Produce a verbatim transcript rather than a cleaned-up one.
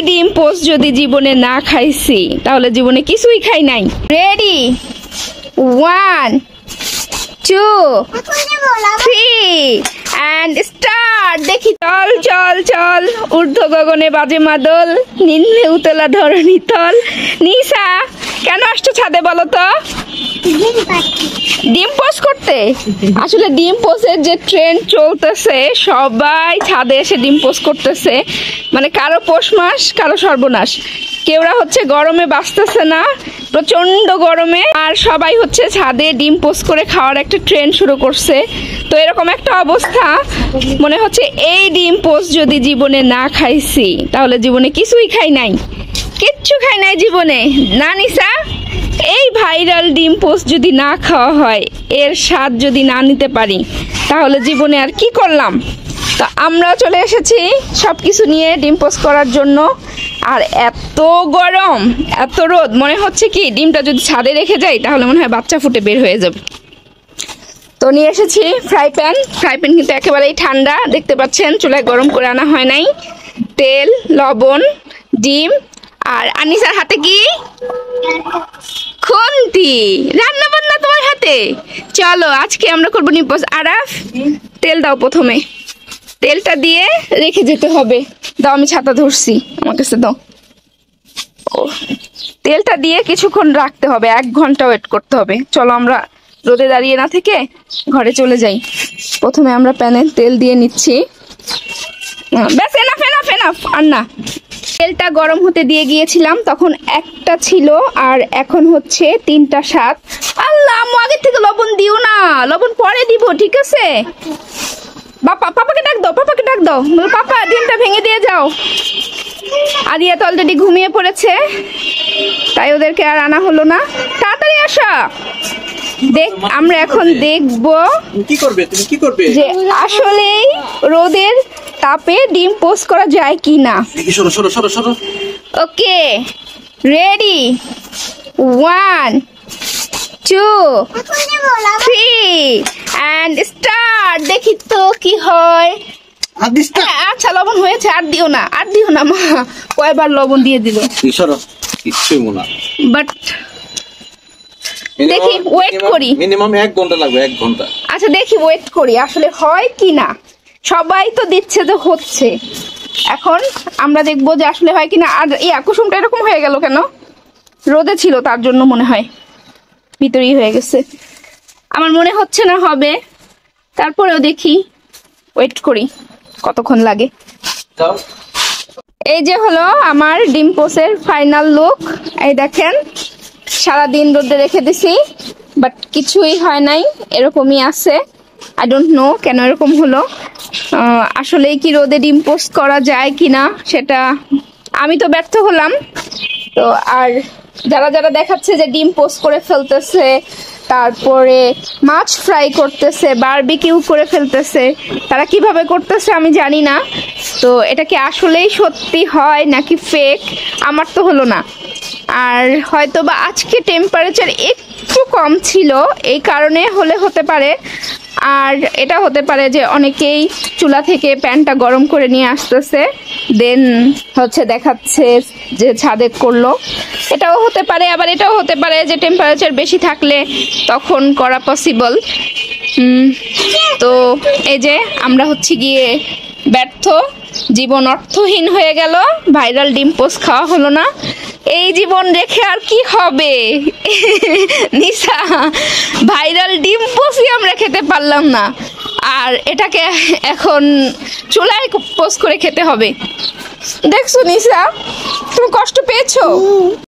ডিম পোস্ট যদি জীবনে না খাইছি তাহলে জীবনে কিছুই খাই নাই। Ready, one two three and start. দেখি, চল চল চল, ঊর্ধ্ব গগনে বাজে মাদল, নিম্নে উতলা ধরণী তল। নিশা, কেন আসছো ছাদে বলো তো? ডিম পোস্ট করতে। আসলে ডিম পোস্টের যে ট্রেন্ড চলতেছে, সবাই ছাদে এসে ডিম পোস্ট করতেছে। মানে কারো পৌষ মাস, কারো সর্বনাশ। কেউরা হচ্ছে গরমে বাঁচতেছে না, প্রচন্ড গরমে, আর সবাই হচ্ছে ছাদে ডিম পোস্ট করে খাওয়ার একটা ট্রেন্ড শুরু করছে। তো এরকম একটা অবস্থা, মনে হচ্ছে এই ডিম পোস্ট যদি জীবনে না খাইছি তাহলে জীবনে কিছুই খাই নাই, কিচ্ছু খাই নাই জীবনে। না নিশা, এই ভাইরাল ডিম পোস্ট যদি না খাওয়া হয়, এর স্বাদ যদি না নিতে পারি, তাহলে জীবনে আর কি করলাম। তো আমরাও চলে এসেছি সব কিছু নিয়ে ডিম পোস্ট করার জন্য। আর এত গরম, এত রোদ, মনে হচ্ছে কি ডিমটা যদি ছাদে রেখে যাই তাহলে মনে হয় বাচ্চা ফুটে বের হয়ে যাবে। তো নিয়ে এসেছি ফ্রাই প্যান। ফ্রাই প্যান কিন্তু একেবারেই ঠান্ডা, দেখতে পাচ্ছেন, চুলায় গরম করে আনা হয় নাই। তেল, লবণ, ডিম, আর আনিসার হাতে কি খুন্তি। রান্না বান্না তোমার হাতে। চলো আজকে আমরা করবো ডিম পোস্ট। আরাফ, তেল দাও প্রথমে। তেলটা দিয়ে রেখে যেতে হবে। দাও, আমি ছাতা ধরছি, আমার কাছে দাও। ও, তেলটা দিয়ে কিছুক্ষণ রাখতে হবে, এক ঘন্টা ওয়েট করতে হবে। চলো আমরা রোদে দাঁড়িয়ে না থেকে ঘরে চলে যাই। প্রথমে আমরা প্যানে তেল দিয়ে নিচ্ছি। ব্যাস, এনাফ এনাফ এনাফ, আর না। তেলটা গরম হতে দিয়ে গিয়েছিলাম, তখন একটা ছিল, আর এখন হচ্ছে তিনটা সাত। আল্লাহ, আম্মু আগের থেকে লবণ দিও না, লবণ পরে দিব, ঠিক আছে? বাপা, পাপাকে ডাক দাও, পাপাকে ডাক দাও। পাপা, ডিমটা ভেঙে দিয়ে যাও। আদিয়া তো অলরেডি ঘুমিয়ে পড়েছে, তাই ওদেরকে আর আনা হলো না। তাড়াতাড়ি আসা। দেখ, আমরা এখন দেখবো কি করবে, তুমি কি করবে, যে আসলেই রোদের তাপে ডিম পোস্ট করা যায় কি না। সরো সরো সরো সরো। Okay, ready, one two three and start. দেখি তো কি হয়। আচ্ছা, লবণ হয়েছে, আর দিও না, আর দিও না মা, কয়বার লবণ দিয়ে দিল। কিচ্ছুই মনে, বাট দেখি, ওয়েট করি। মিনিমাম এক ঘন্টা লাগবে, এক ঘন্টা। আচ্ছা দেখি, ওয়েট করি আসলে হয় কি না। সবাই তো দিচ্ছে যে হচ্ছে, এখন আমরা দেখবো যে আসলে হয় কিনা। আর এই কুসুমটা এরকম হয়ে গেল কেন? রোদে ছিল তার জন্য মনে হয় ভিতরেই হয়ে গেছে। আমার মনে হচ্ছে না হবে, তারপরেও দেখি, ওয়েট করি কতক্ষণ লাগে। এই যে হলো আমার ডিম পোস্টের ফাইনাল লুক। এই দেখেন, সারাদিন রোদে রেখে দিছি, বাট কিছুই হয় নাই, এরকমই আছে। আই ডোন্ট নো কেন এরকম হলো। আসলেই কি রোদে ডিম পোস্ট করা যায় কিনা সেটা আমি তো ব্যর্থ হলাম। তো আর যারা যারা দেখাচ্ছে যে ডিম পোস্ট করে ফেলতেছে, তারপরে মাছ ফ্রাই করতেছে, বারবিকিউ করে ফেলতেছে, তারা কিভাবে করতেছে আমি জানি না। তো এটা কি আসলেই সত্যি হয় নাকি ফেক, আমার তো হলো না। আর হয়তো বা আজকে টেম্পারেচার একটু কম ছিল, এই কারণে হলে হতে পারে। আর এটা হতে পারে যে অনেকেই চুলা থেকে প্যানটা গরম করে নিয়ে আসতেছে, দেন হচ্ছে দেখাচ্ছে যে ছাদে করলো, এটাও হতে পারে। আবার এটাও হতে পারে যে টেম্পারেচার বেশি থাকলে তখন করা পসিবল। তো এই যে আমরা হচ্ছে গিয়ে ব্যর্থ, জীবন অর্থহীন হয়ে গেল, ভাইরাল ডিম পোস্ট খাওয়া হলো না। এই জীবন রেখে আর কি হবে নিশা, ভাইরাল ডিম পোস্টই আমরা খেতে পারলাম না, আর এটাকে এখন চুলায় পোস্ট করে খেতে হবে। দেখছো নিশা, তুমি কষ্ট পেয়েছো?